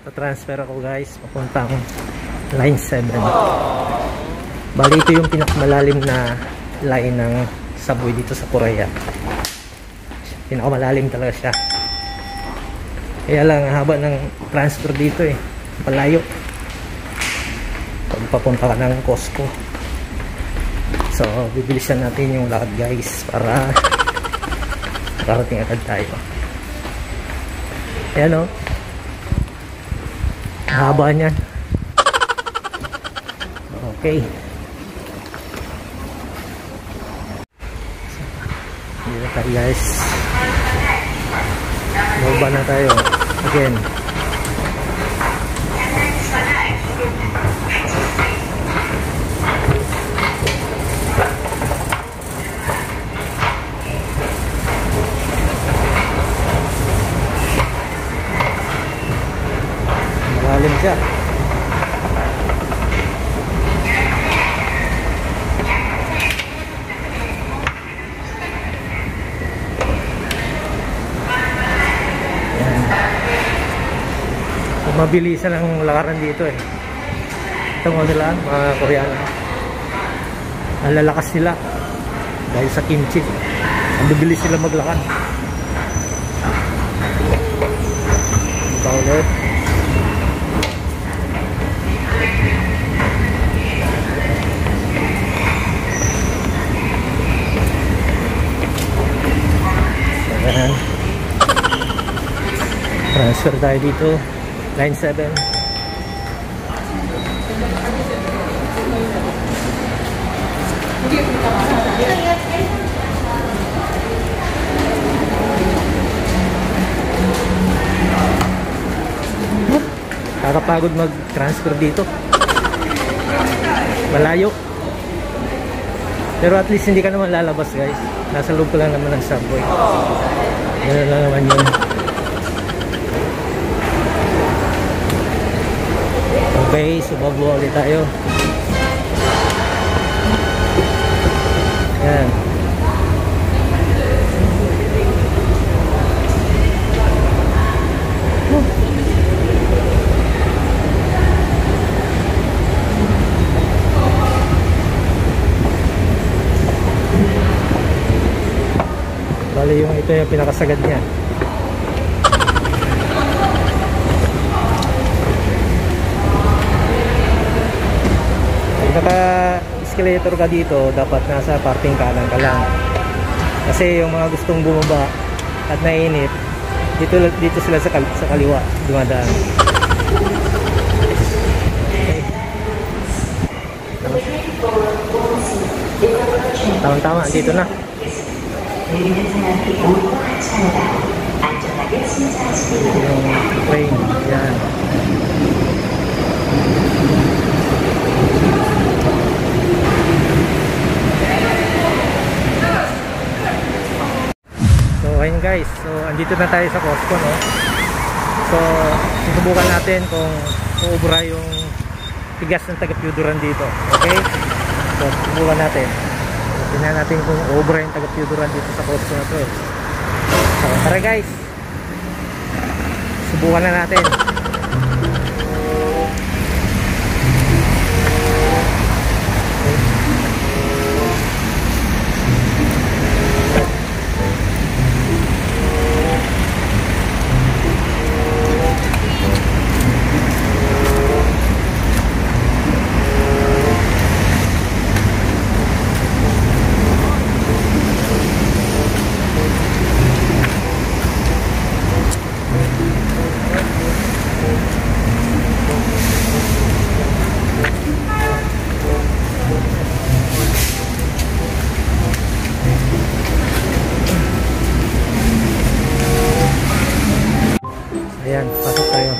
magta-transfer ako guys papuntang line 7. Bali ito yung pinakamalalim na line ng subway dito sa Korea. Pinakamalalim talaga siya. Kaya lang haba ng transfer dito eh, palayo pag papunta ka ng Costco. So bibilisan natin yung lakad guys para makarating agad tayo. Ayan o, haba niyan. Okay, dito tayo guys, baba na tayo again. Malalim siya. Mabilisan ang lakaran dito eh. Ito mo sila mga Koreano, ang lalakas sila dahil sa kimchi. Ang bibilis sila maglakad. Ito ulit. Ayan. Transfer tayo dito line 7. Kakapagod mag-transfer dito, malayo, pero at least hindi ka naman lalabas guys, nasa loob lang naman ng subway. Gano'n lang naman yun. Okay, so babuha ulit tayo. Ayan. Bali yung ito yung pinakasagad niya. Naka-escalator ka dito, dapat nasa parting kanan ka lang. Kasi yung mga gustong bumaba at nainit, dito sila sa kaliwa dumadaan. Okay. Tama-tama, dito na. Yung train, yan. Ayun guys, so andito na tayo sa Costco, no? So susubukan natin kung uubra yung tigas ng taga-Pyuduran dito. Okay, so susubukan natin, tingnan natin kung uubra yung taga-Pyuduran dito sa Costco na to eh. So tara guys, subukan na natin. Ayan, pasok tayo.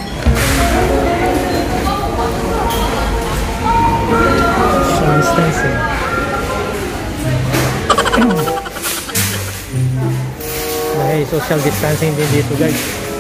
Social distancing. May social distancing din dito guys.